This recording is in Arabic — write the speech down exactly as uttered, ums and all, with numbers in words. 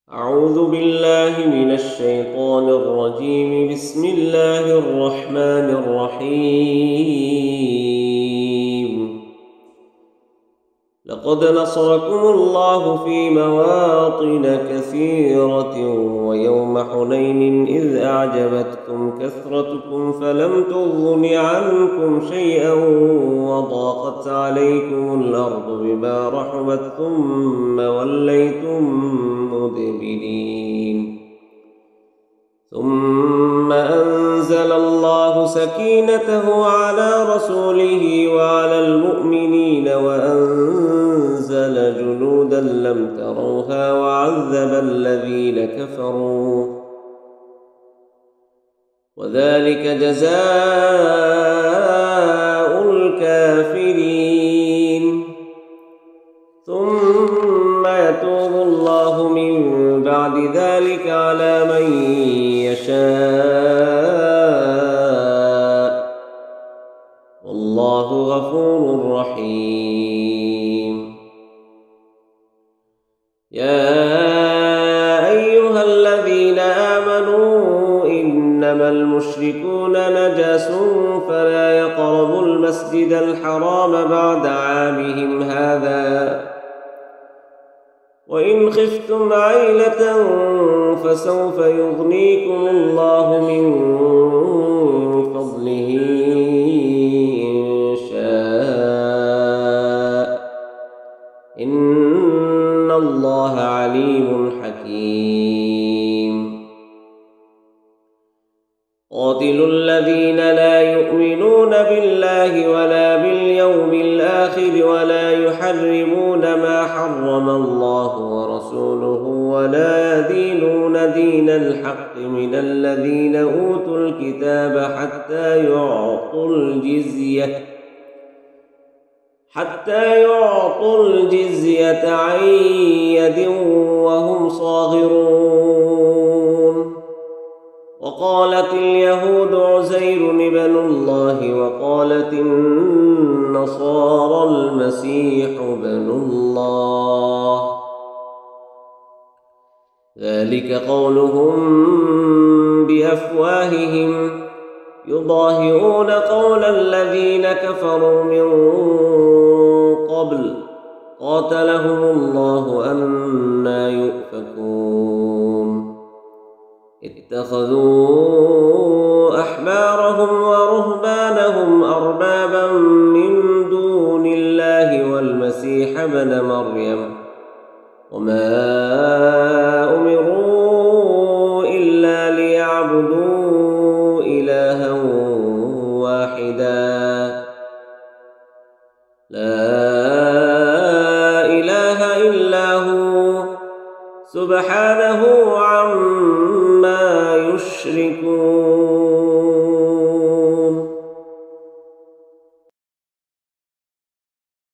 أعوذ بالله من الشيطان الرجيم. بسم الله الرحمن الرحيم. لقد نصركم الله في مواطن كثيرة ويوم حنين إذ أعجبتكم كثرتكم فلم تغن عنكم شيئا وضاقت عليكم الأرض بما رحبت ثم وليتم مدبرين. ثم أنزل الله سكينته على رسوله وعلى المؤمنين وأنزل جنودا لم تروها وعذب الذين كفروا وذلك جزاء الكافرين. ثم يتوب الله من بعد ذلك على من يشاء والله غفور رحيم. يا أيها الذين آمنوا إنما المشركون نجس فلا يقربوا المسجد الحرام بعد عامهم هذا وإن خفتم عيلة فسوف يغنيكم الله من فضله إن شاء إن الله عليم حكيم. قاتلوا الذين لا يؤمنون بالله ولا باليوم الآخر ولا يحرمون ما حرم الله ورسوله ولا يدينون دين الحق من الذين أوتوا الكتاب حتى يعطوا الجزية حتى يعطوا الجزية عن يد وهم صاغرون. وقالت اليهود عزير ابن الله وقالت النصارى المسيح ابن الله ذلك قولهم بأفواههم يضاهئون قول الذين كفروا من قبل قاتلهم الله أنى يؤفكون. اتخذوا أحبارهم ورهبانهم أربابا من دون الله والمسيح ابن مريم وما أمروا إلا ليعبدوا إلها واحدا لا إله إلا هو سبحانه عما يشركون.